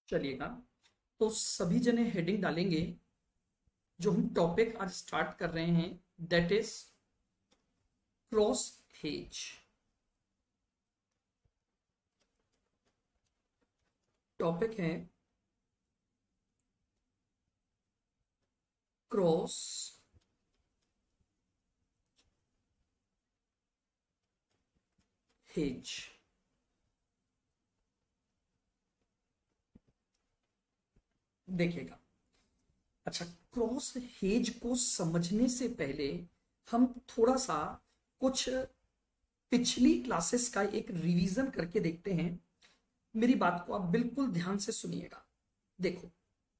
चलिएगा, तो सभी जने हेडिंग डालेंगे। जो हम टॉपिक आज स्टार्ट कर रहे हैं that is cross hedge. Topic है क्रॉस हेज। देखिएगा, अच्छा, क्रॉस हेज को समझने से पहले हम थोड़ा सा कुछ पिछली क्लासेस का एक रिवीजन करके देखते हैं। मेरी बात को आप बिल्कुल ध्यान से सुनिएगा। देखो,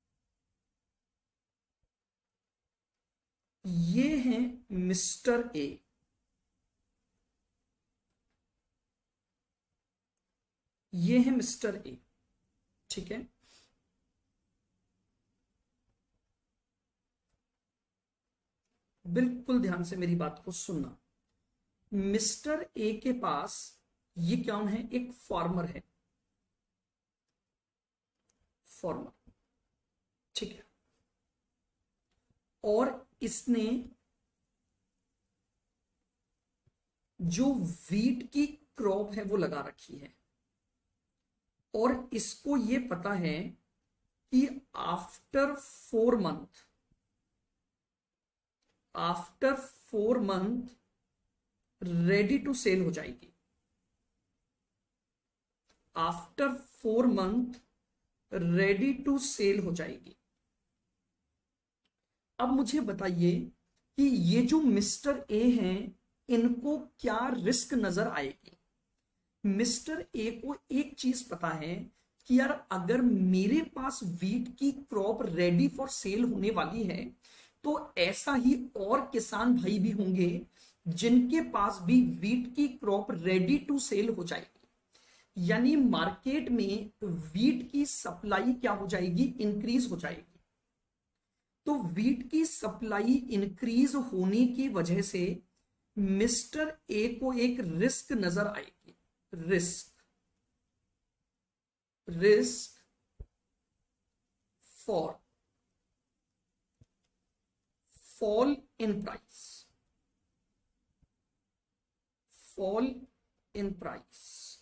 ये हैं मिस्टर ए, ये है मिस्टर ए, ठीक है। बिल्कुल ध्यान से मेरी बात को सुनना। मिस्टर ए के पास ये कौन है? एक फार्मर है, फार्मर, ठीक है। और इसने जो वीट की क्रॉप है वो लगा रखी है, और इसको ये पता है कि after 4 month, after 4 month ready to sell हो जाएगी। After 4 month ready to sell हो जाएगी। अब मुझे बताइए कि ये जो मिस्टर ए हैं, इनको क्या रिस्क नजर आएगी? मिस्टर ए को एक चीज पता है कि यार, अगर मेरे पास वीट की क्रॉप रेडी फॉर सेल होने वाली है, तो ऐसा ही और किसान भाई भी होंगे जिनके पास भी वीट की क्रॉप रेडी टू सेल हो जाएगी। यानी मार्केट में वीट की सप्लाई क्या हो जाएगी? इंक्रीज हो जाएगी। तो वीट की सप्लाई इंक्रीज होने की वजह से मिस्टर ए को एक रिस्क नजर आएगी। Risk for fall in price, fall in price.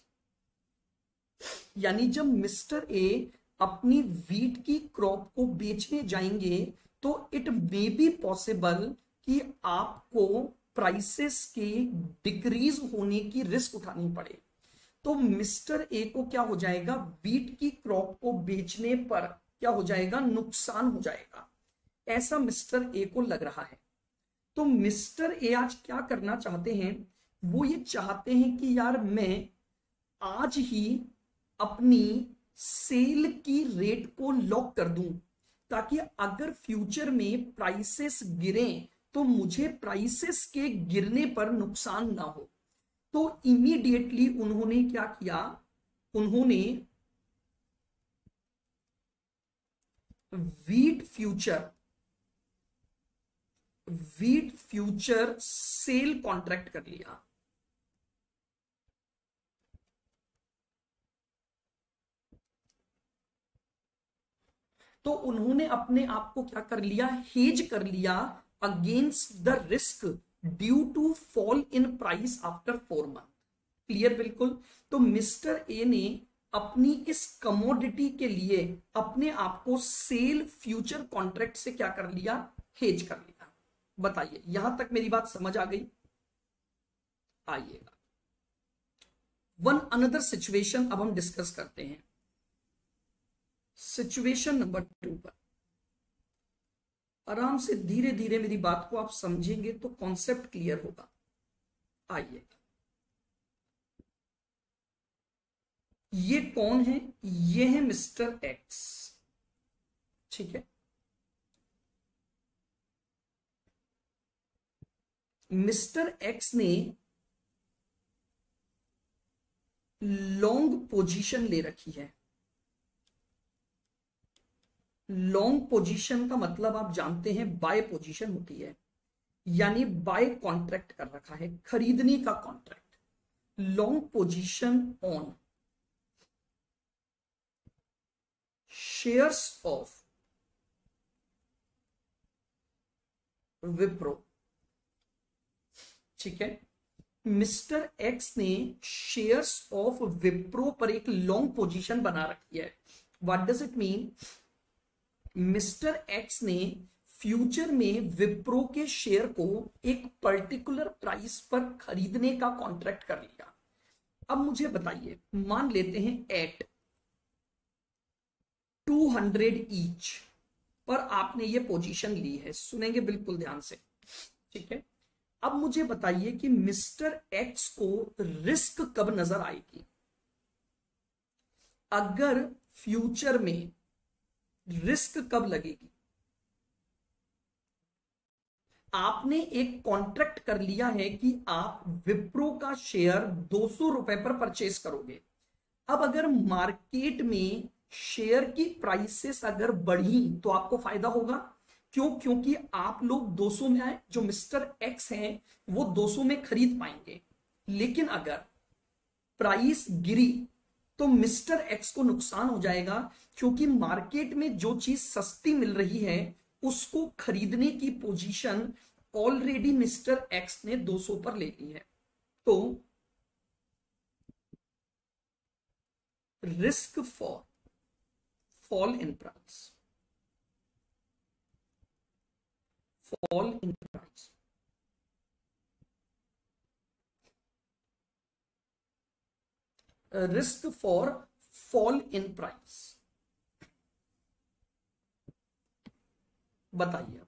यानी जब मिस्टर ए अपनी वीट की क्रॉप को बेचने जाएंगे, तो इट मे बी पॉसिबल कि आपको प्राइसेस के डिक्रीज होने की रिस्क उठानी पड़े। तो मिस्टर ए को क्या हो जाएगा? वीट की क्रॉप को बेचने पर क्या हो जाएगा? नुकसान हो जाएगा। ऐसा मिस्टर ए को लग रहा है। तो मिस्टर ए आज क्या करना चाहते हैं? वो ये चाहते हैं कि यार, मैं आज ही अपनी सेल की रेट को लॉक कर दूं, ताकि अगर फ्यूचर में प्राइसेस गिरें तो मुझे प्राइसेस के गिरने पर नुकसान ना हो। तो इमीडिएटली उन्होंने क्या किया? उन्होंने वीट फ्यूचर सेल कॉन्ट्रैक्ट कर लिया। तो उन्होंने अपने आप को क्या कर लिया? हेज कर लिया against the risk due to fall in price after 4 month. Clear? बिल्कुल। तो मिस्टर ए ने अपनी इस कमोडिटी के लिए अपने आप को सेल फ्यूचर कॉन्ट्रैक्ट से क्या कर लिया? हेज कर लिया। बताइए, यहां तक मेरी बात समझ आ गई? आइएगा, वन अनदर सिचुएशन अब हम डिस्कस करते हैं। सिचुएशन नंबर 2 पर आराम से धीरे धीरे मेरी बात को आप समझेंगे तो कॉन्सेप्ट क्लियर होगा। आइए, ये कौन है? ये है मिस्टर एक्स, ठीक है। मिस्टर एक्स ने लॉन्ग पोजीशन ले रखी है। लॉन्ग पोजीशन का मतलब आप जानते हैं, बाय पोजीशन होती है, यानी बाय कॉन्ट्रैक्ट कर रखा है, खरीदने का contract. Long position on shares of Wipro, ठीक है, मिस्टर एक्स ने शेयर्स ऑफ विप्रो पर एक लॉन्ग पोजीशन बना रखी है। What does it mean? Mister X ने फ्यूचर में विप्रो के शेयर को एक पर्टिकुलर प्राइस पर खरीदने का कॉन्ट्रैक्ट कर लिया। अब मुझे बताइए, मान लेते हैं एट 200 ईच पर आपने ये पोजीशन ली है, सुनेंगे बिल्कुल ध्यान से, ठीक है। अब मुझे बताइए कि मिस्टर एक्स को रिस्क कब नजर आएगी? अगर फ्यूचर में रिस्क कब लगेगी? आपने एक कॉन्ट्रैक्ट कर लिया है कि आप विप्रो का शेयर 200 रुपए पर परचेस करोगे। अब अगर मार्केट में शेयर की प्राइसेस अगर बढ़ी तो आपको फायदा होगा। क्यों? क्योंकि आप लोग 200 में आए, जो मिस्टर एक्स हैं वो 200 में खरीद पाएंगे। लेकिन अगर प्राइस गिरी तो मिस्टर एक्स को नुकसान हो जाएगा, क्योंकि मार्केट में जो चीज सस्ती मिल रही है उसको खरीदने की पोजीशन ऑलरेडी मिस्टर एक्स ने 200 पर ले ली है। तो risk for fall in price, fall in price, risk for fall in price. बताइए,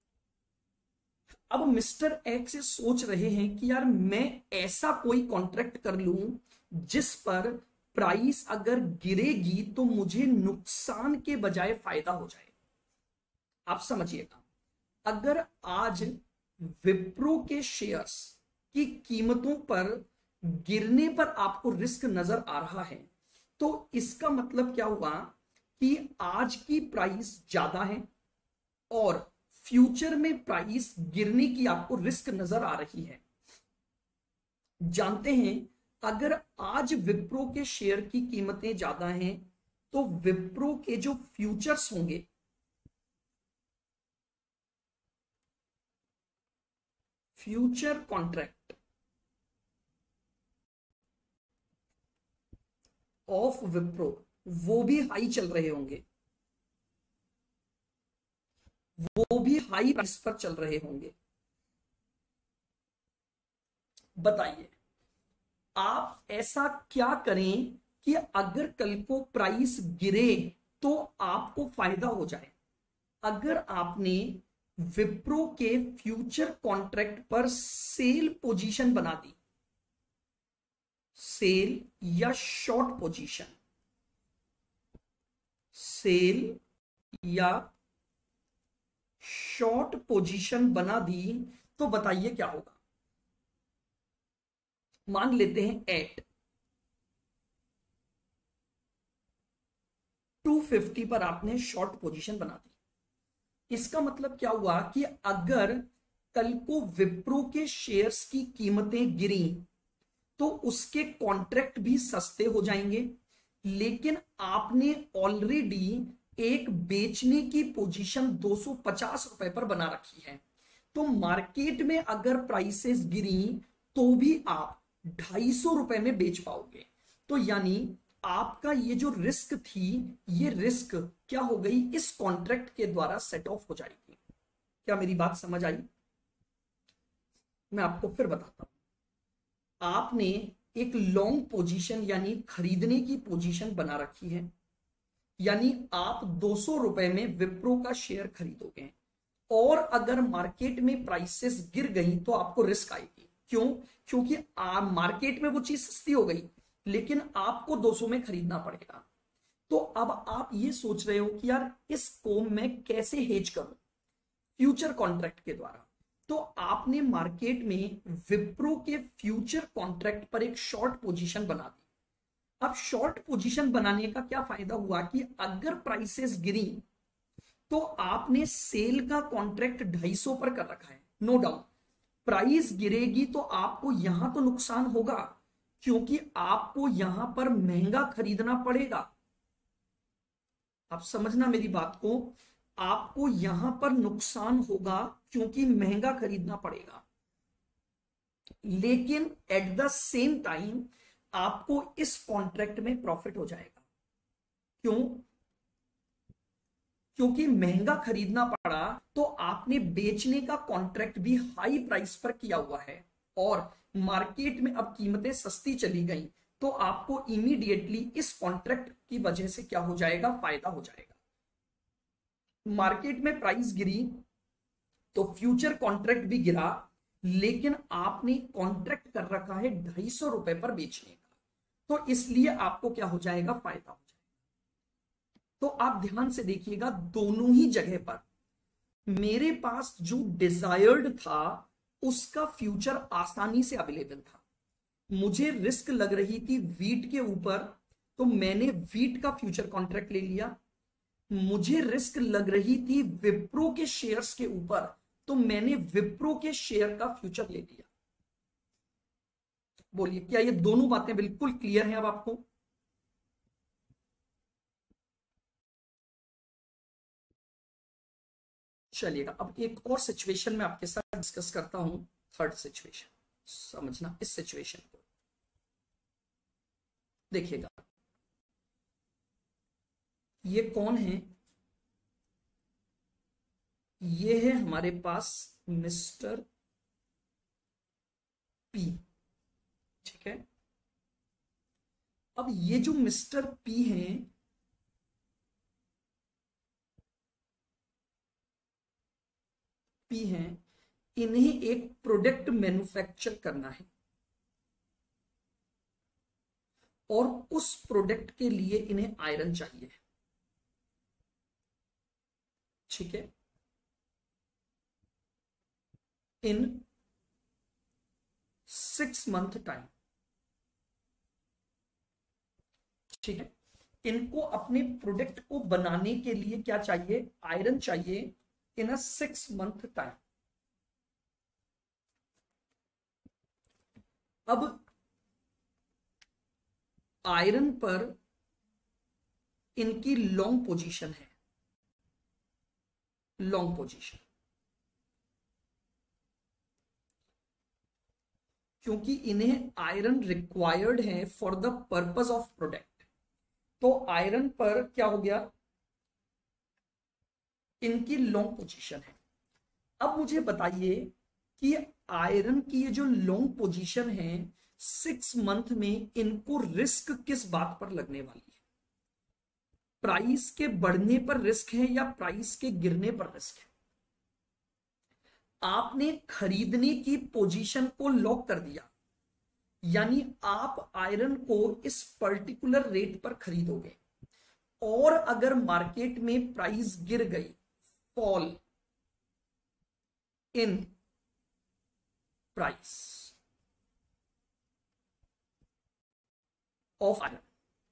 अब मिस्टर एक्स सोच रहे हैं कि यार मैं ऐसा कोई कॉन्ट्रैक्ट कर लूं जिस पर प्राइस अगर गिरेगी तो मुझे नुकसान के बजाय फायदा हो जाए। आप समझिएगा, अगर आज विप्रो के शेयर्स की कीमतों पर गिरने पर आपको रिस्क नजर आ रहा है, तो इसका मतलब क्या हुआ कि आज की प्राइस ज्यादा है और फ्यूचर में प्राइस गिरने की आपको रिस्क नजर आ रही है। जानते हैं, अगर आज विप्रो के शेयर की कीमतें ज्यादा हैं तो विप्रो के जो फ्यूचर्स होंगे, फ्यूचर कॉन्ट्रैक्ट ऑफ विप्रो, वो भी हाई चल रहे होंगे, वो भी हाई प्राइस पर चल रहे होंगे। बताइए, आप ऐसा क्या करें कि अगर कल को प्राइस गिरे तो आपको फायदा हो जाए? अगर आपने विप्रो के फ्यूचर कॉन्ट्रैक्ट पर सेल पोजीशन बना दी, सेल या शॉर्ट पोजीशन, सेल या शॉर्ट पोजीशन बना दी, तो बताइए क्या होगा? मान लेते हैं एट 250 पर आपने शॉर्ट पोजीशन बना दी। इसका मतलब क्या हुआ कि अगर कल को विप्रो के शेयर्स की कीमतें गिरी तो उसके कॉन्ट्रैक्ट भी सस्ते हो जाएंगे, लेकिन आपने ऑलरेडी एक बेचने की पोजीशन 250 रुपए पर बना रखी है। तो मार्केट में अगर प्राइसेस गिरी तो भी आप 250 रुपए में बेच पाओगे। तो यानी आपका ये जो रिस्क थी, ये रिस्क क्या हो गई? इस कॉन्ट्रैक्ट के द्वारा सेट ऑफ हो जाएगी। क्या मेरी बात समझ आई? मैं आपको फिर बताता हूं। आपने एक लॉन्ग पोजीशन यानी खरीदने की पोजीशन बना रखी है, यानी आप 200 रुपए में विप्रो का शेयर खरीदोगे और अगर मार्केट में प्राइसेस गिर गई तो आपको रिस्क आएगी। क्यों? क्योंकि आप मार्केट में वो चीज सस्ती हो गई लेकिन आपको 200 में खरीदना पड़ेगा। तो अब आप ये सोच रहे हो कि यार इसको मैं कैसे हेज करूं? फ्यूचर कॉन्ट्रैक्ट के द्वारा। तो आपने मार्केट में विप्रो के फ्यूचर कॉन्ट्रैक्ट पर एक शॉर्ट पोजीशन बना दी। अब शॉर्ट पोजीशन बनाने का क्या फायदा हुआ कि अगर प्राइसेस गिरी तो आपने सेल का कॉन्ट्रैक्ट 250 पर कर रखा है। नो डाउट प्राइस गिरेगी तो आपको यहां तो नुकसान होगा, क्योंकि आपको यहां पर महंगा खरीदना पड़ेगा। आप समझना मेरी बात को, आपको यहां पर नुकसान होगा क्योंकि महंगा खरीदना पड़ेगा, लेकिन एट द सेम टाइम आपको इस कॉन्ट्रैक्ट में प्रॉफिट हो जाएगा। क्यों? क्योंकि महंगा खरीदना पड़ा तो आपने बेचने का कॉन्ट्रैक्ट भी हाई प्राइस पर किया हुआ है, और मार्केट में अब कीमतें सस्ती चली गई, तो आपको इमीडिएटली इस कॉन्ट्रैक्ट की वजह से क्या हो जाएगा? फायदा हो जाएगा। मार्केट में प्राइस गिरी तो फ्यूचर कॉन्ट्रैक्ट भी गिरा, लेकिन आपने कॉन्ट्रैक्ट कर रखा है ₹250 पर बेचने का, तो इसलिए आपको क्या हो जाएगा? फायदा हो जाएगा। तो आप ध्यान से देखिएगा, दोनों ही जगह पर मेरे पास जो डिजायर्ड था उसका फ्यूचर आसानी से अवेलेबल था। मुझे रिस्क लग रही थी वीट के ऊपर, तो मैंने वीट का फ्यूचर कॉन्ट्रैक्ट ले लिया। मुझे रिस्क लग रही थी विप्रो के शेयर्स के ऊपर, तो मैंने विप्रो के शेयर का फ्यूचर ले लिया। बोलिए, क्या ये दोनों बातें बिल्कुल क्लियर हैं अब आपको? चलिएगा, अब एक और सिचुएशन में आपके साथ डिस्कस करता हूं। थर्ड सिचुएशन, समझना इस सिचुएशन को। देखिएगा, ये कौन है? ये है हमारे पास मिस्टर पी, ठीक है। अब ये जो मिस्टर पी हैं, इन्हें एक प्रोडक्ट मैन्युफैक्चर करना है, और उस प्रोडक्ट के लिए इन्हें आयरन चाहिए, ठीक है। इन 6 मंथ टाइम, ठीक है। इनको अपने प्रोडक्ट को बनाने के लिए क्या चाहिए? आयरन चाहिए इन अ 6 मंथ टाइम। अब आयरन पर इनकी लॉन्ग पोजीशन है, लॉन्ग पोजीशन, क्योंकि इन्हें आयरन रिक्वायर्ड है for the purpose of product. तो आयरन पर क्या हो गया? इनकी लॉन्ग पोजीशन है। अब मुझे बताइए कि आयरन की ये जो लॉन्ग पोजीशन है 6 मंथ में, इनको रिस्क किस बात पर लगने वाली है? प्राइस के बढ़ने पर रिस्क है या प्राइस के गिरने पर रिस्क है? आपने खरीदने की पोजीशन को लॉक कर दिया, यानी आप आयरन को इस पर्टिकुलर रेट पर खरीदोगे, और अगर मार्केट में प्राइस गिर गई, fall in price of iron,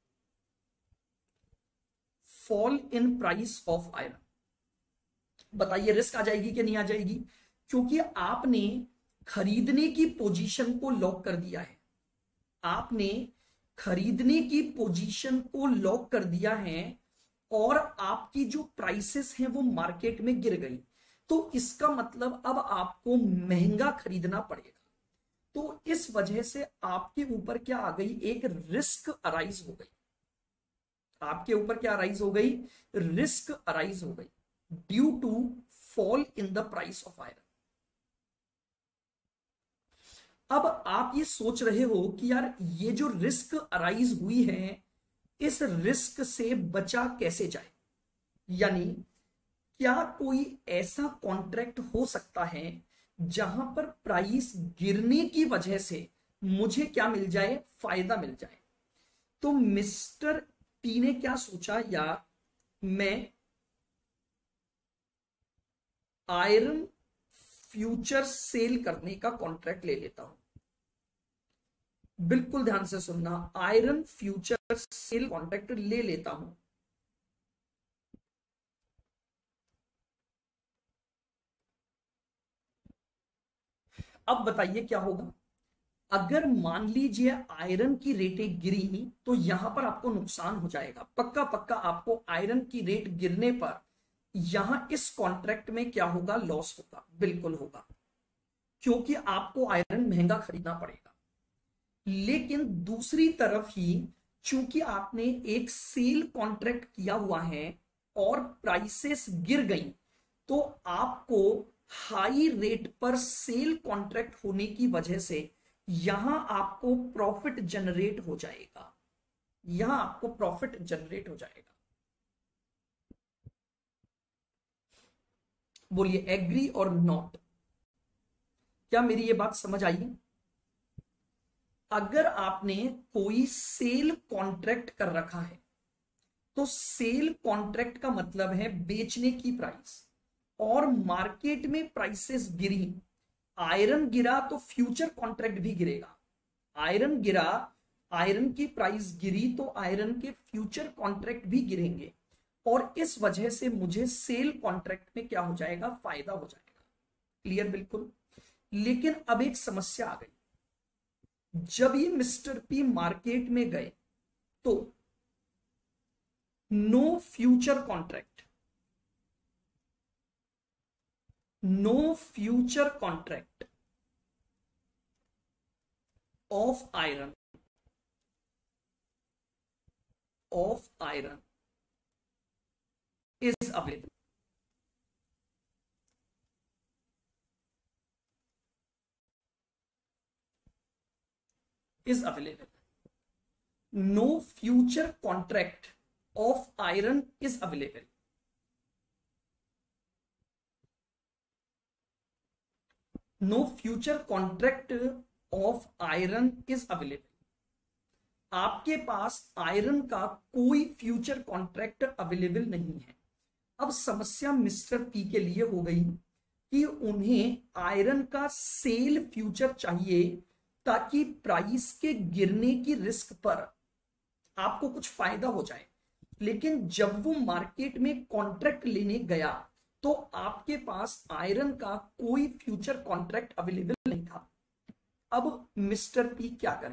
fall in price of iron, बताइए रिस्क आ जाएगी कि नहीं आ जाएगी? क्योंकि आपने खरीदने की पोजीशन को लॉक कर दिया है, आपने खरीदने की पोजीशन को लॉक कर दिया है, और आपकी जो प्राइसेस हैं वो मार्केट में गिर गई, तो इसका मतलब अब आपको महंगा खरीदना पड़ेगा। तो इस वजह से आपके ऊपर क्या आ गई? एक रिस्क अराइज हो गई। आपके ऊपर क्या अराइज हो गई? रिस्क अराइज हो गई due to fall in the price of iron. अब आप ये सोच रहे हो कि यार ये जो रिस्क अराइज हुई है, इस रिस्क से बचा कैसे जाए? यानी क्या कोई ऐसा कॉन्ट्रैक्ट हो सकता है जहां पर प्राइस गिरने की वजह से मुझे क्या मिल जाए? फायदा मिल जाए। तो मिस्टर पी ने क्या सोचा, यार मैं आयरन फ्यूचर सेल करने का कॉन्ट्रैक्ट ले लेता हूं। बिल्कुल ध्यान से सुनना, आयरन फ्यूचर सेल कॉन्ट्रैक्ट ले लेता हूं। अब बताइए क्या होगा? अगर मान लीजिए आयरन की रेटें गिरी तो यहां पर आपको नुकसान हो जाएगा, पक्का पक्का आपको आयरन की रेट गिरने पर यहां इस कॉन्ट्रैक्ट में क्या होगा, लॉस होगा, बिल्कुल होगा, क्योंकि आपको आयरन महंगा खरीदना पड़ेगा। लेकिन दूसरी तरफ ही चूंकि आपने एक सेल कॉन्ट्रैक्ट किया हुआ है और प्राइसेस गिर गई, तो आपको हाई रेट पर सेल कॉन्ट्रैक्ट होने की वजह से यहां आपको प्रॉफिट जनरेट हो जाएगा, यहां आपको प्रॉफिट जनरेट हो जाएगा। बोलिए एग्री और नॉट, क्या मेरी ये बात समझ आई? अगर आपने कोई सेल कॉन्ट्रैक्ट कर रखा है तो सेल कॉन्ट्रैक्ट का मतलब है बेचने की प्राइस, और मार्केट में प्राइसेस गिरी, आयरन गिरा तो फ्यूचर कॉन्ट्रैक्ट भी गिरेगा, आयरन गिरा, आयरन की प्राइस गिरी तो आयरन के फ्यूचर कॉन्ट्रैक्ट भी गिरेंगे, और इस वजह से मुझे सेल कॉन्ट्रैक्ट में क्या हो जाएगा, फायदा हो जाएगा। क्लियर? बिल्कुल। लेकिन अब एक समस्या आ गई, जब ये मिस्टर पी मार्केट में गए तो no future contract, no future contract of iron, of iron is available, is available. No future contract of iron is available. No future contract of iron is available. आपके पास iron का कोई future contract available नहीं है। अब समस्या mister P के लिए हो गई कि उन्हें आयरन का सेल फ्यूचर चाहिए ताकि प्राइस के गिरने की रिस्क पर आपको कुछ फायदा हो जाए। लेकिन जब वो मार्केट में कॉन्ट्रैक्ट लेने गया तो आपके पास आयरन का कोई फ्यूचर कॉन्ट्रैक्ट अवेलेबल नहीं था। अब मिस्टर पी क्या करें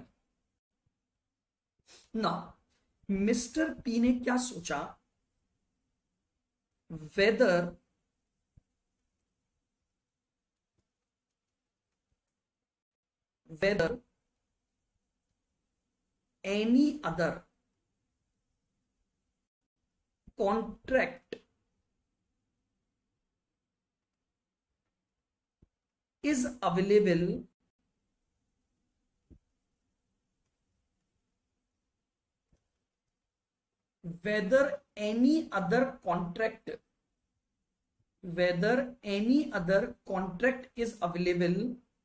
ना? मिस्टर पी ने क्या सोचा, whether any other contract is available whether any other contract is available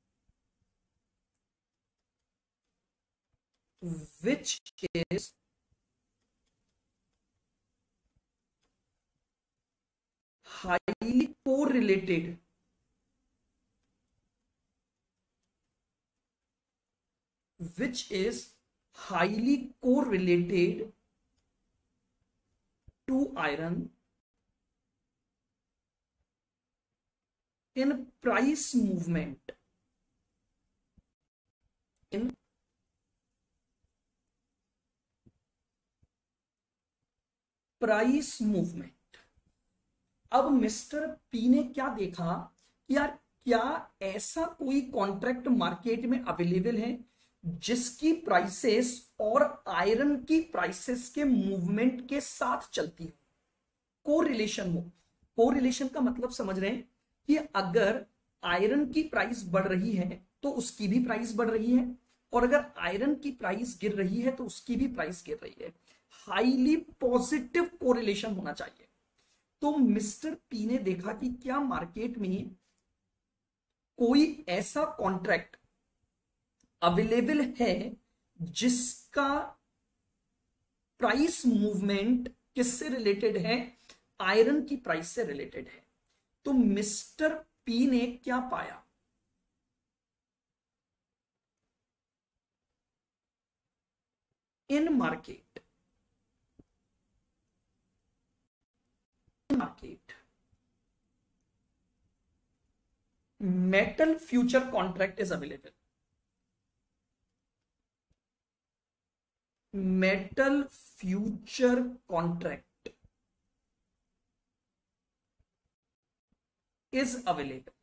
which is highly correlated to iron in price movement, in price movement. अब मिस्टर पी ने क्या देखा कि यार क्या ऐसा कोई कॉन्ट्रैक्ट मार्केट में अवेलेबल है जिसकी प्राइसेस और आयरन की प्राइसेस के मूवमेंट के साथ चलती हो, कोरिलेशन हो। कोरिलेशन का मतलब समझ रहे हैं कि अगर आयरन की प्राइस बढ़ रही है तो उसकी भी प्राइस बढ़ रही है, और अगर आयरन की प्राइस गिर रही है तो उसकी भी प्राइस गिर रही है। हाईली पॉजिटिव कोरिलेशन होना चाहिए। तो मिस्टर पी ने देखा कि क्या मार्केट में कोई ऐसा कॉन्ट्रैक्ट अवेलेबल है जिसका प्राइस मूवमेंट किससे रिलेटेड है, आयरन की प्राइस से रिलेटेड है। तो मिस्टर पी ने क्या पाया, in market metal future contract is available, metal future contract is available.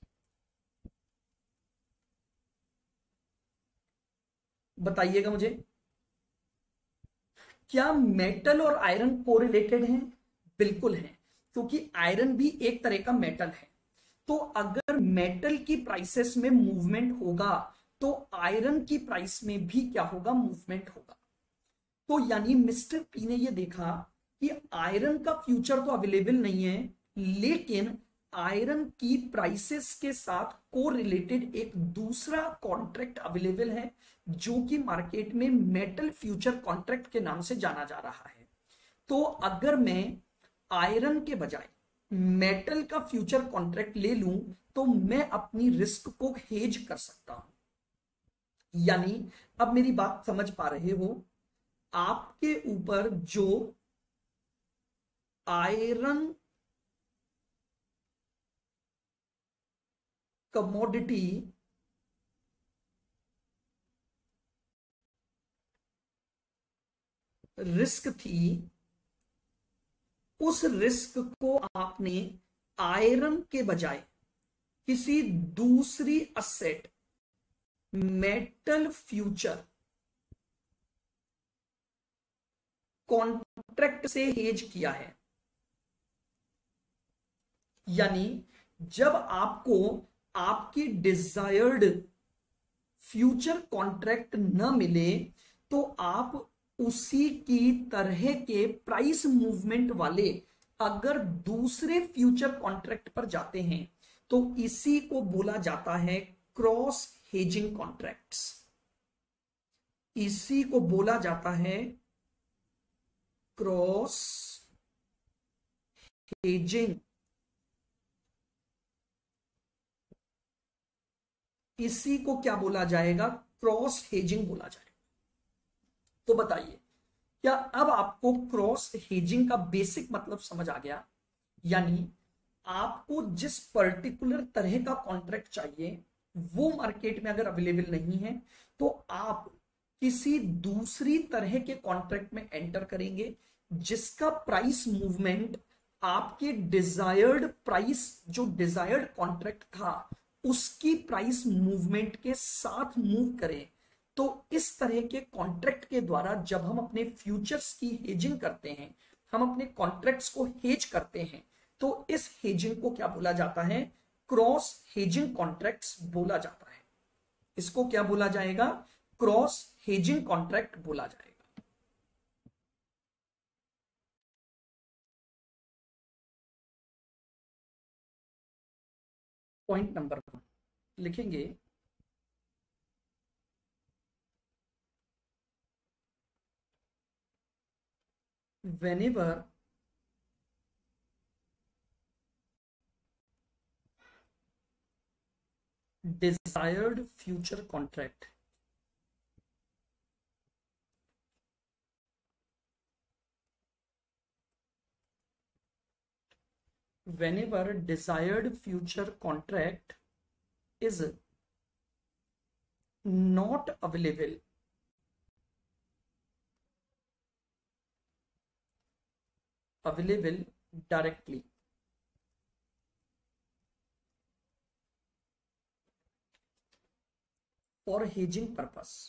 बताइएगा मुझे, क्या मेटल और आयरन कोरिलेटेड हैं? बिल्कुल है, क्योंकि आयरन भी एक तरह का मेटल है। तो अगर मेटल की प्राइसेस में मूवमेंट होगा तो आयरन की प्राइस में भी क्या होगा? मूवमेंट होगा। तो यानी मिस्टर पी ने यह देखा कि आयरन का फ्यूचर तो अवेलेबल नहीं है, लेकिन आयरन की प्राइसेस के साथ कोरिलेटेड एक दूसरा कॉन्ट्रैक्ट अवेलेबल है, जो कि मार्केट में मेटल फ्यूचर कॉन्ट्रैक्ट के नाम से जाना जा रहा है। तो अगर मैं आयरन के बजाय मेटल का फ्यूचर कॉन्ट्रैक्ट ले लूं तो मैं अपनी रिस्क को हेज कर सकता हूं। यानी अब मेरी बात समझ पा रहे हो, आपके ऊपर जो आयरन कमोडिटी रिस्क थी, उस रिस्क को आपने आयरन के बजाय किसी दूसरी असेट मेटल फ्यूचर कॉन्ट्रैक्ट से हेज किया है। यानी जब आपको आपकी डिजायर्ड फ्यूचर कॉन्ट्रैक्ट न मिले तो आप उसी की तरह के प्राइस मूवमेंट वाले अगर दूसरे फ्यूचर कॉन्ट्रैक्ट पर जाते हैं तो इसी को बोला जाता है क्रॉस हेजिंग कॉन्ट्रैक्ट्स। इसी को बोला जाता है क्रॉस हेजिंग। इसी को क्या बोला जाएगा? क्रॉस हेजिंग बोला जाएगा। तो बताइए, क्या अब आपको क्रॉस हेजिंग का बेसिक मतलब समझ आ गया? यानी आपको जिस पर्टिकुलर तरह का कॉन्ट्रैक्ट चाहिए वो मार्केट में अगर अवेलेबल नहीं है तो आप किसी दूसरी तरह के कॉन्ट्रैक्ट में एंटर करेंगे जिसका प्राइस मूवमेंट आपके डिजायर्ड प्राइस, जो डिजायर्ड कॉन्ट्रैक्ट था उसकी प्राइस मूवमेंट के साथ मूव करें। तो इस तरह के कॉन्ट्रैक्ट के द्वारा जब हम अपने फ्यूचर्स की हेजिंग करते हैं, हम अपने कॉन्ट्रैक्ट्स को हेज करते हैं, तो इस हेजिंग को क्या बोला जाता है? क्रॉस हेजिंग कॉन्ट्रैक्ट्स बोला जाता है। इसको क्या बोला जाएगा? क्रॉस हेजिंग कॉन्ट्रैक्ट बोला जाएगा। पॉइंट नंबर 1 लिखेंगे, whenever desired future contract whenever desired future contract is not available directly for hedging purpose,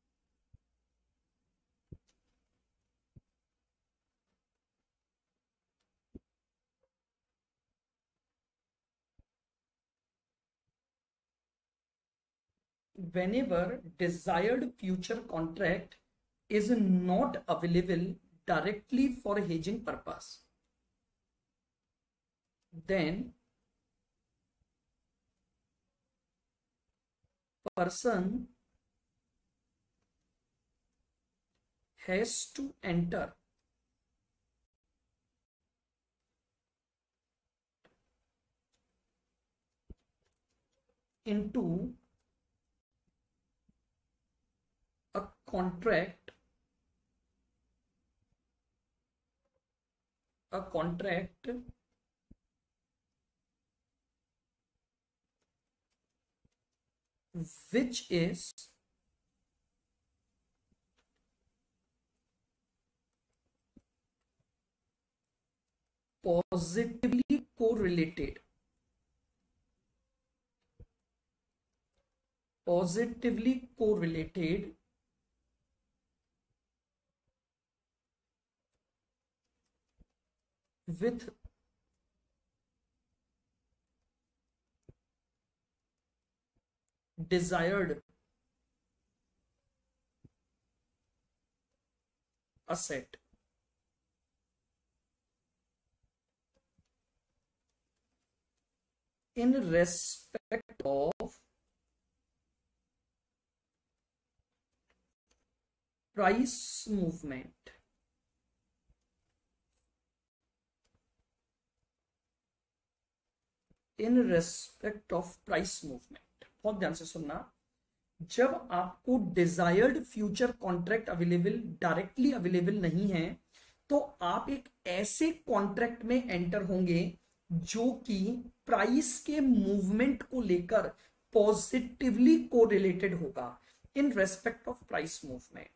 whenever desired future contract is not available directly for hedging purpose, then person has to enter into a contract which is positively correlated, positively correlated with desired asset in respect of price movement, in respect of price movement। बहुत ध्यान से सुनना, जब आपको desired future contract available, directly available नहीं है, तो आप एक ऐसे कॉन्ट्रैक्ट में एंटर होंगे जो कि प्राइस के मूवमेंट को लेकर पॉजिटिवली कोरिलेटेड होगा, in respect of price movement.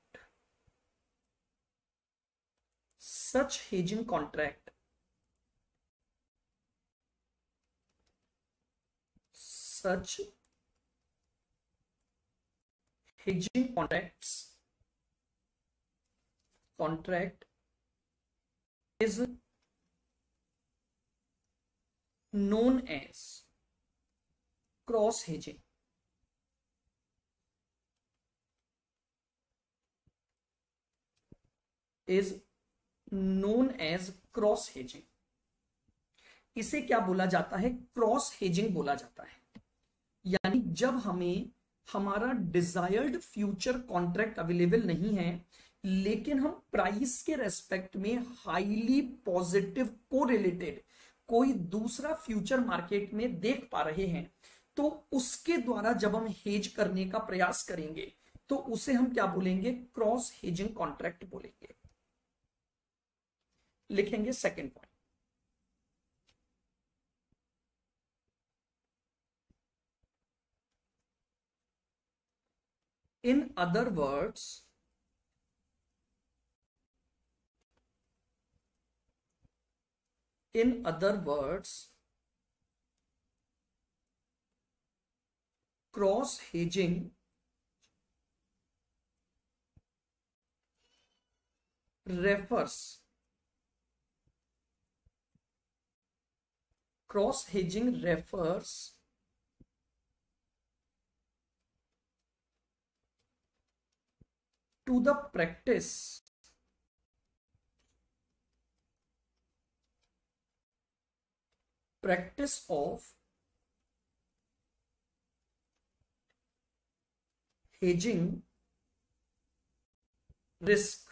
Such hedging contract, such hedging contract is known as cross hedging, is known as cross hedging। इसे क्या बोला जाता है? क्रॉस हेजिंग बोला जाता है। यानी जब हमें हमारा डिजायर्ड फ्यूचर कॉन्ट्रैक्ट अवेलेबल नहीं है, लेकिन हम प्राइस के रेस्पेक्ट में हाईली पॉजिटिव कोरिलेटेड कोई दूसरा फ्यूचर मार्केट में देख पा रहे हैं, तो उसके द्वारा जब हम हेज करने का प्रयास करेंगे तो उसे हम क्या बोलेंगे? क्रॉस हेजिंग कॉन्ट्रैक्ट बोलेंगे। लिखेंगे second point. In other words, cross hedging refers to the practice of hedging risk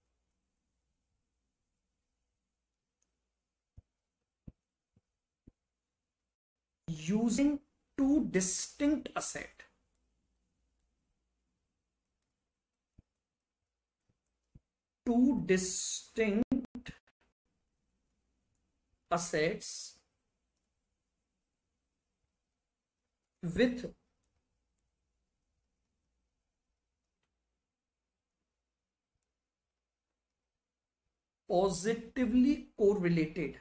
using two distinct assets, with positively correlated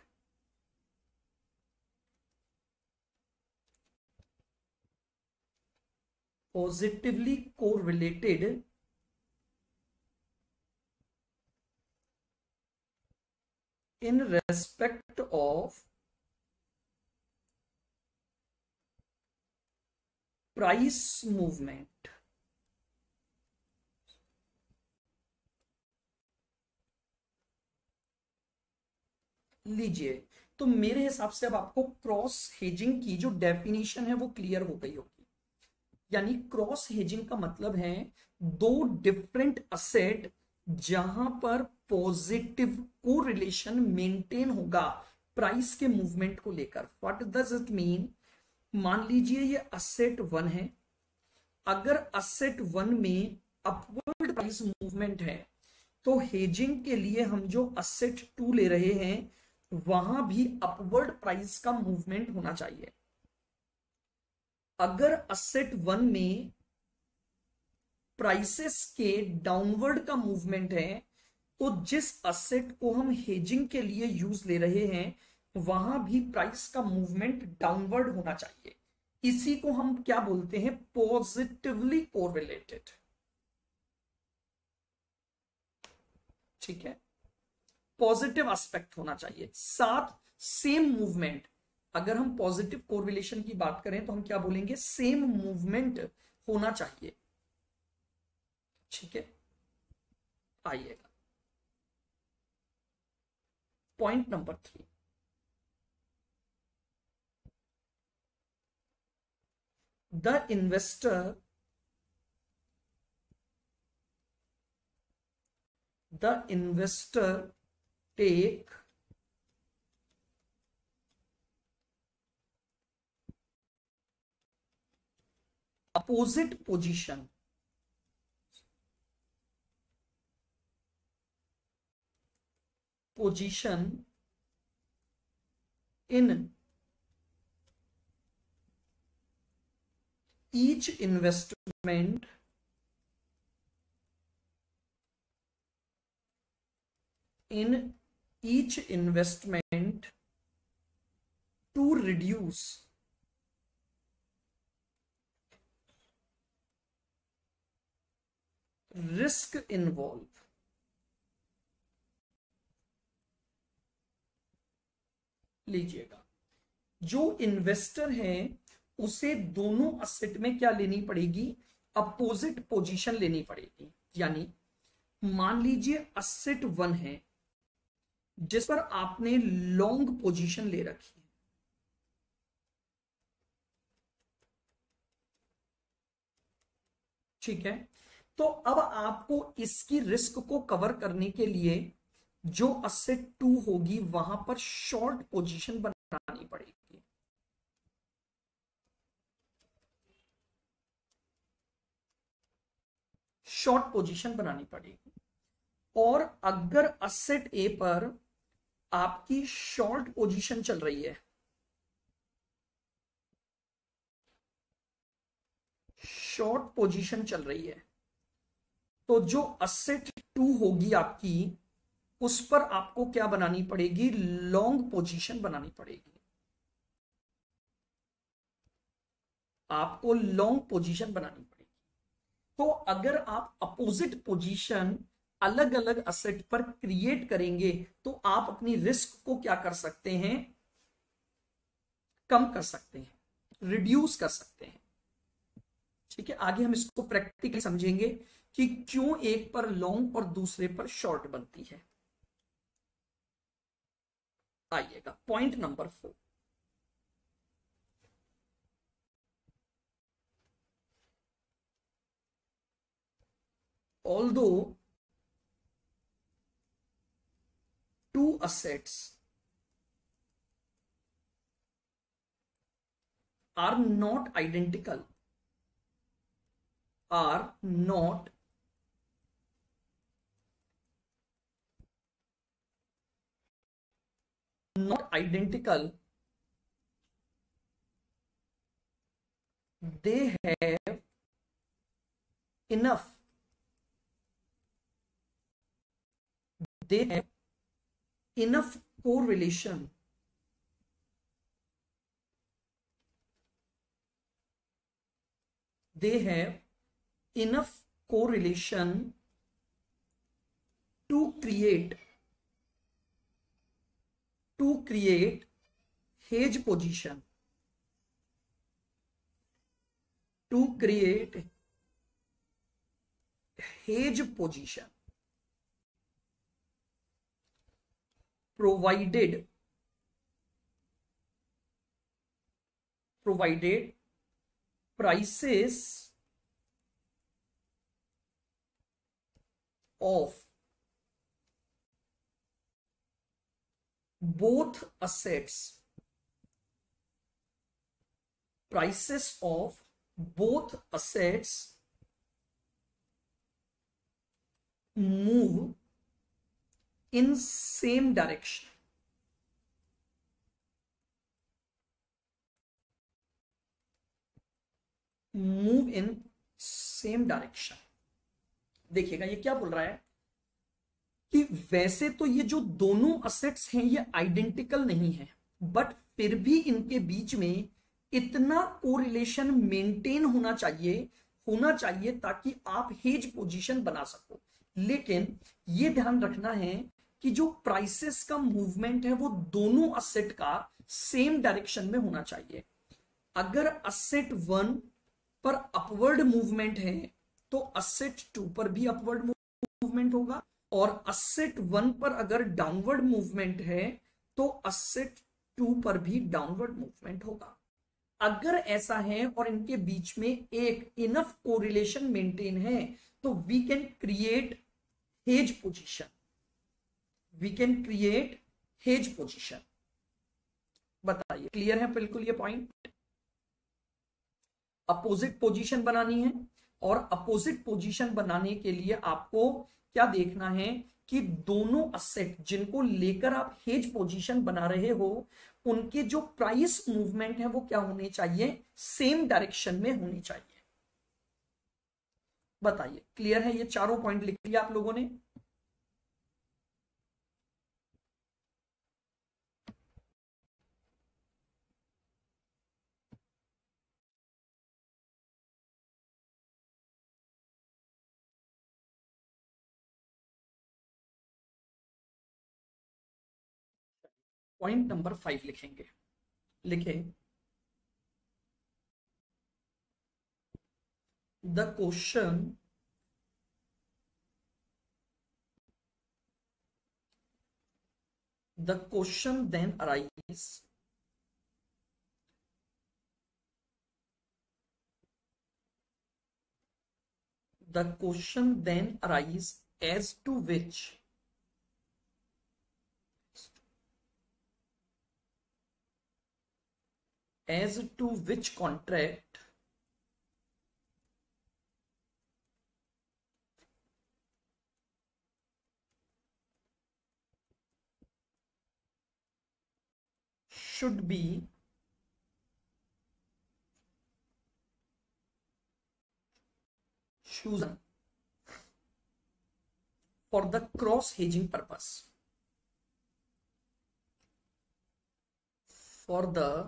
in respect of price movement। लीजिए, तो मेरे हिसाब से अब आपको क्रॉस हेजिंग की जो डेफिनेशन है वो क्लियर हो गई होगी। यानी क्रॉस हेजिंग का मतलब है दो डिफरेंट असेट जहां पर पॉजिटिव कोरिलेशन मेंटेन होगा प्राइस के मूवमेंट को लेकर। What does it mean? मान लीजिए ये असेट 1 है, अगर असेट 1 में अपवर्ड प्राइस मूवमेंट है तो हेजिंग के लिए हम जो असेट 2 ले रहे हैं वहां भी अपवर्ड प्राइस का मूवमेंट होना चाहिए। अगर असेट 1 में प्राइसेस के डाउनवर्ड का मूवमेंट है तो जिस असेट को हम हेजिंग के लिए यूज ले रहे हैं वहां भी प्राइस का मूवमेंट डाउनवर्ड होना चाहिए। इसी को हम क्या बोलते हैं, पॉजिटिवली कोरिलेटेड। ठीक है, पॉजिटिव एस्पेक्ट होना चाहिए, साथ सेम मूवमेंट। अगर हम पॉजिटिव कोरिलेशन की बात करें तो हम क्या बोलेंगे, सेम मूवमेंट होना चाहिए। ठीक है, आइएगा point number 3, the investor take opposite position in each investment to reduce risk involved। लीजिएगा, जो इन्वेस्टर है उसे दोनों असेट में क्या लेनी पड़ेगी, अपोजिट पोजीशन लेनी पड़ेगी। यानी मान लीजिए असेट 1 है जिस पर आपने लॉन्ग पोजीशन ले रखी है, ठीक है, तो अब आपको इसकी रिस्क को कवर करने के लिए जो असेट 2 होगी वहां पर शॉर्ट पोजीशन बनानी पड़ेगी। शॉर्ट पोजीशन बनानी पड़ेगी। और अगर असेट ए पर आपकी शॉर्ट पोजीशन चल रही है, शॉर्ट पोजीशन चल रही है, तो जो असेट 2 होगी आपकी, उस पर आपको क्या बनानी पड़ेगी, लॉन्ग पोजीशन बनानी पड़ेगी। आपको लॉन्ग पोजीशन बनानी पड़ेगी। तो अगर आप अपोजिट पोजीशन अलग अलग असेट पर क्रिएट करेंगे तो आप अपनी रिस्क को क्या कर सकते हैं, कम कर सकते हैं, रिड्यूस कर सकते हैं। ठीक है, आगे हम इसको प्रैक्टिकली समझेंगे कि क्यों एक पर लॉन्ग और दूसरे पर शॉर्ट बनती है। आइएगा point number 4, although two assets are not identical, they have enough correlation to create hedge position, provided prices of both assets move in same direction। Move in same direction. देखिएगा ये क्या बोल रहा है कि वैसे तो ये जो दोनों असेट्स हैं ये आइडेंटिकल नहीं है, बट फिर भी इनके बीच में इतना कोरिलेशन मेंटेन होना चाहिए ताकि आप हेज पोजीशन बना सको। लेकिन ये ध्यान रखना है कि जो प्राइसेस का मूवमेंट है वो दोनों असेट का सेम डायरेक्शन में होना चाहिए। अगर असेट 1 पर अपवर्ड मूवमेंट है तो असेट 2 पर भी अपवर्ड मूवमेंट होगा, और असेट 1 पर अगर डाउनवर्ड मूवमेंट है तो असेट 2 पर भी डाउनवर्ड मूवमेंट होगा। अगर ऐसा है और इनके बीच में एक इनफ कोरिलेशन मेंटेन है तो we can create hedge position, बताइए क्लियर है बिल्कुल ये पॉइंट? अपोजिट पोजीशन बनानी है, और अपोजिट पोजीशन बनाने के लिए आपको क्या देखना है कि दोनों असेट जिनको लेकर आप हेज पोजीशन बना रहे हो उनके जो प्राइस मूवमेंट है वो क्या होने चाहिए, सेम डायरेक्शन में होनी चाहिए। बताइए क्लियर है? ये चारों पॉइंट लिख लिया आप लोगों ने? पॉइंट नंबर 5 लिखेंगे, लिखे the question then arise as to which contract should be chosen for the cross hedging purpose, for the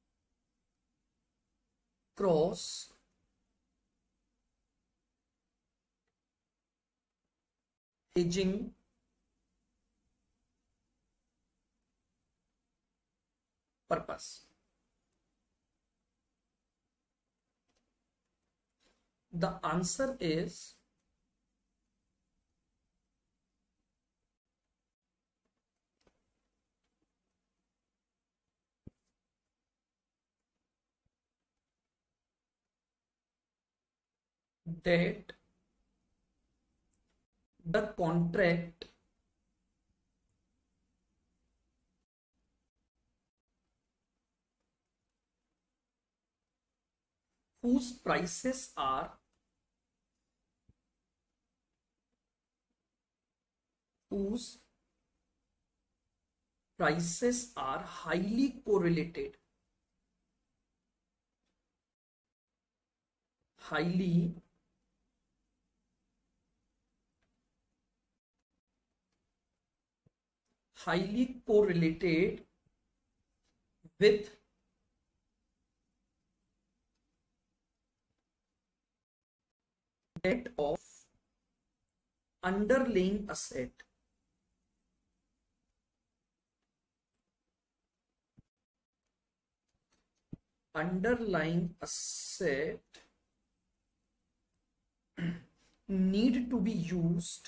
cross hedging purpose. The answer is that the contract whose prices are highly correlated, with that of underlying asset need to be used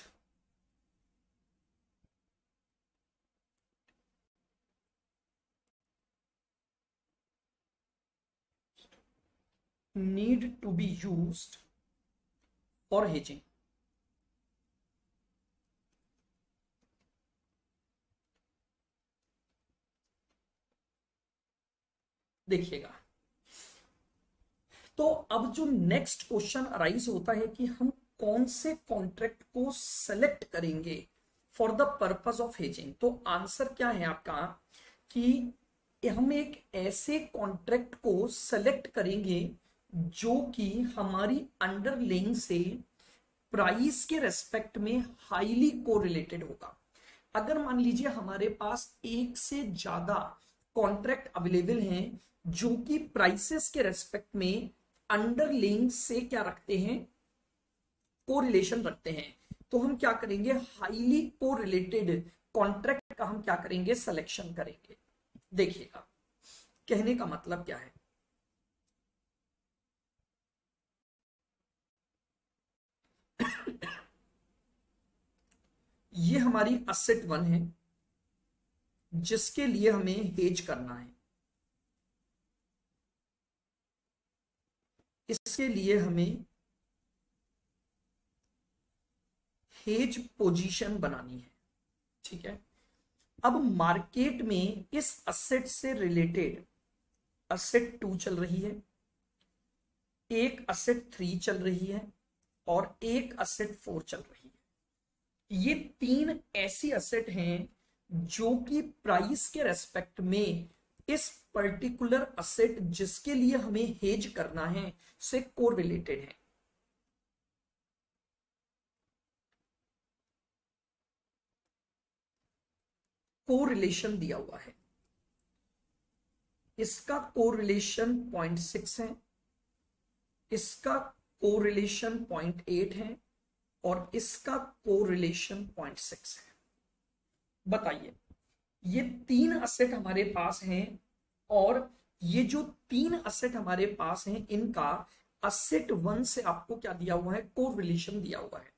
for hedging. देखिएगा, तो अब जो next question arise होता है कि हम कौन से कॉन्ट्रैक्ट को सेलेक्ट करेंगे for the purpose of hedging. तो आंसर क्या है आपका कि हम एक ऐसे कॉन्ट्रैक्ट को सेलेक्ट करेंगे जो कि हमारी अंडरलेइंग से प्राइस के रेस्पेक्ट में हाईली कोरिलेटेड होगा। अगर मान लीजिए हमारे पास एक से ज्यादा कॉन्ट्रैक्ट अवेलेबल हैं जो कि प्राइसेस के रेस्पेक्ट में अंडरलिंक से क्या रखते हैं, कोरिलेशन रखते हैं। तो हम क्या करेंगे, हाईली कोरिलेटेड कॉन्ट्रैक्ट का हम क्या करेंगे, सिलेक्शन करेंगे। देखिएगा कहने का मतलब क्या है, ये हमारी असेट 1 है जिसके लिए हमें हेज करना है, इसके लिए हमें हेज पोजीशन बनानी है, ठीक है। अब मार्केट में इस असेट से रिलेटेड असेट 2 चल रही है, एक असेट 3 चल रही है और एक असेट 4 चल रही है। ये 3 ऐसी असेट हैं जो कि प्राइस के रेस्पेक्ट में इस पर्टिकुलर असेट जिसके लिए हमें हेज करना है से कोरिलेटेड है। कोरिलेशन दिया हुआ है, इसका कोरिलेशन 0.6 है, इसका कोरिलेशन 0.8 है और इसका कोरिलेशन 0.6 है। बताइए, ये 3 असेट हमारे पास हैं और ये जो 3 असेट हमारे पास हैं इनका असेट 1 से आपको क्या दिया हुआ है, कोरिलेशन दिया हुआ है।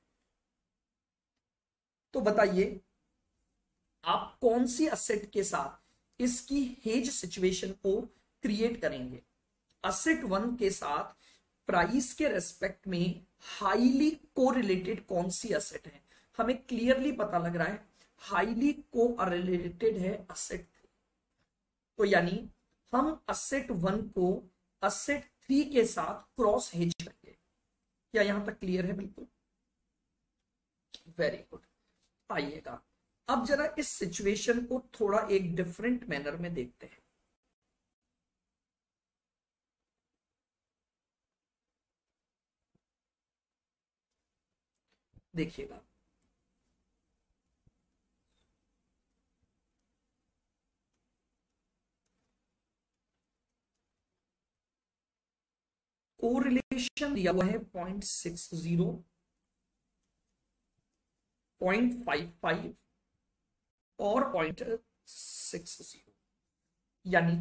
तो बताइए आप कौन सी असेट के साथ इसकी हेज सिचुएशन को क्रिएट करेंगे। असेट 1 के साथ प्राइस के रेस्पेक्ट में हाईली कोरिलेटेड कौन सी असेट है, हमें क्लियरली पता लग रहा है हाईली कोरिलेटेड है असेट 3। तो यानी हम असेट 1 को असेट 3 के साथ क्रॉस हेज करेंगे। क्या यहां तक क्लियर है? बिल्कुल, वेरी गुड। आइएगा अब जरा इस सिचुएशन को थोड़ा एक डिफरेंट मैनर में देखते हैं। देखिएगा, कोरिलेशन दिया हुआ है 0.60, 0.55 और 0.60। यानी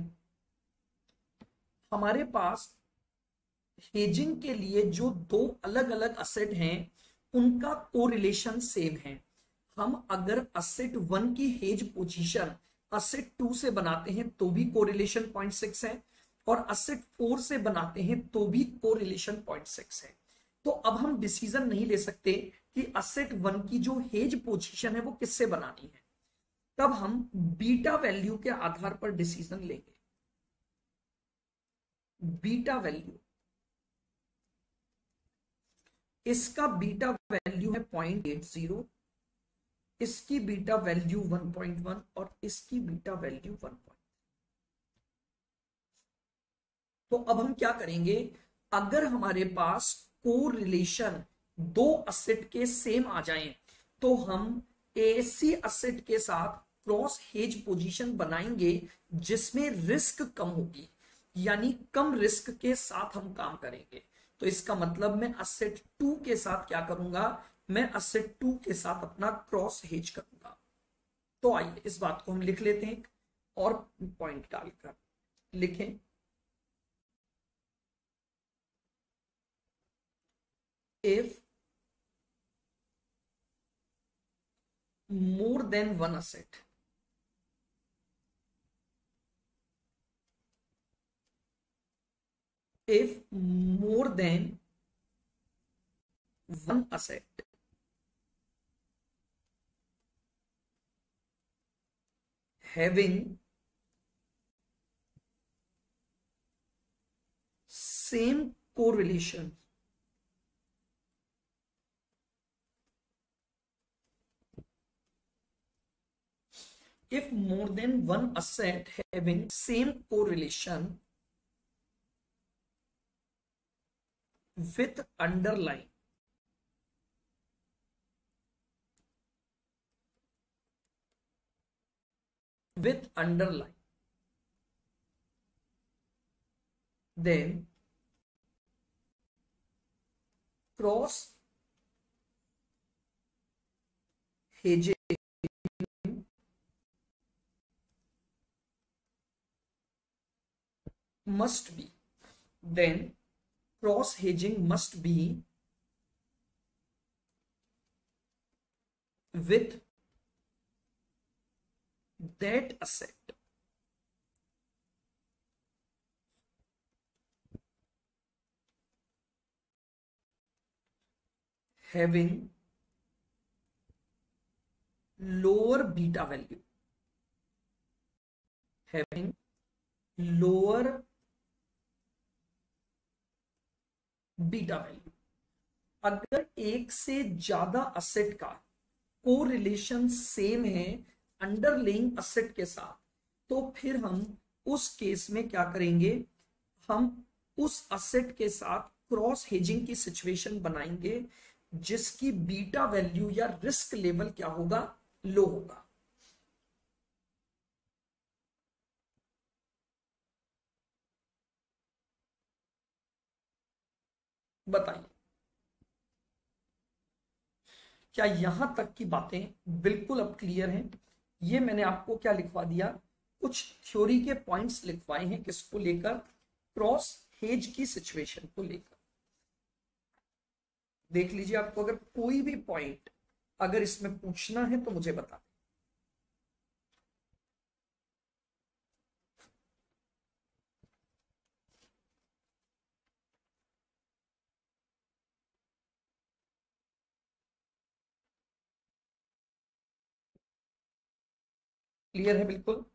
हमारे पास हेजिंग के लिए जो 2 अलग अलग असेट हैं उनका कोरिलेशन सेम है। हम अगर असेट 1 की हेज पोजीशन असेट 2 से बनाते हैं तो भी कोरिलेशन 0.6 है और असेट 4 से बनाते हैं तो भी कोरिलेशन 0.6 है। तो अब हम डिसीजन नहीं ले सकते कि असेट 1 की जो हेज पोजीशन है वो किससे बनानी है, तब हम बीटा वैल्यू के आधार पर डिसीजन लेंगे। बीटा वैल्यू, इसका बीटा वैल्यू है 0.80, इसकी बीटा वैल्यू 1.1 और इसकी बीटा वैल्यू 1. तो अब हम क्या करेंगे, अगर हमारे पास कोरिलेशन 2 असेट के सेम आ जाएं तो हम ऐसी असेट के साथ क्रॉस हेज पोजीशन बनाएंगे जिसमें रिस्क कम होगी, यानी कम रिस्क के साथ हम काम करेंगे। तो इसका मतलब मैं असेट 2 के साथ क्या करूंगा, मैं असेट 2 के साथ अपना क्रॉस हेज करूंगा। तो आइए इस बात को हम लिख लेते हैं और पॉइंट डालकर लिखें। If more than one asset, if more than one asset having same correlation if more than one asset having same correlation with underlying then cross hedging must be then cross hedging must be with that asset having lower beta value, having lower beta value. अगर एक से ज्यादा asset का correlation same है underlying asset के साथ, तो फिर हम उस केस में क्या करेंगे, हम उस असेट के साथ क्रॉस हेजिंग की सिचुएशन बनाएंगे जिसकी बीटा वैल्यू या रिस्क लेवल क्या होगा, लो होगा। बताइए क्या यहां तक की बातें बिल्कुल अब क्लियर हैं? ये मैंने आपको क्या लिखवा दिया, कुछ थ्योरी के पॉइंट्स लिखवाए हैं, किसको लेकर, क्रॉस हेज की सिचुएशन को लेकर। देख लीजिए, आपको अगर कोई भी पॉइंट अगर इसमें पूछना है तो मुझे बता। क्लियर है बिल्कुल?